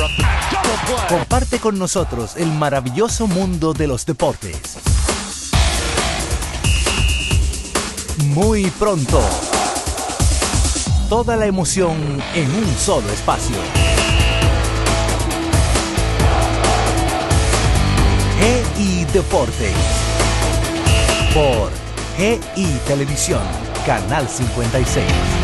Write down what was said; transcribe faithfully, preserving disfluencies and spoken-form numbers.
Comparte con nosotros el maravilloso mundo de los deportes. Muy pronto. Toda la emoción en un solo espacio. G I Deportes. Por G I Televisión, Canal cincuenta y seis.